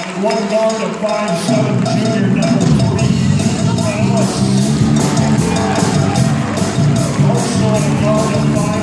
One guard of 5'7", junior, number 3, Ellis. Also a guard of 5'6".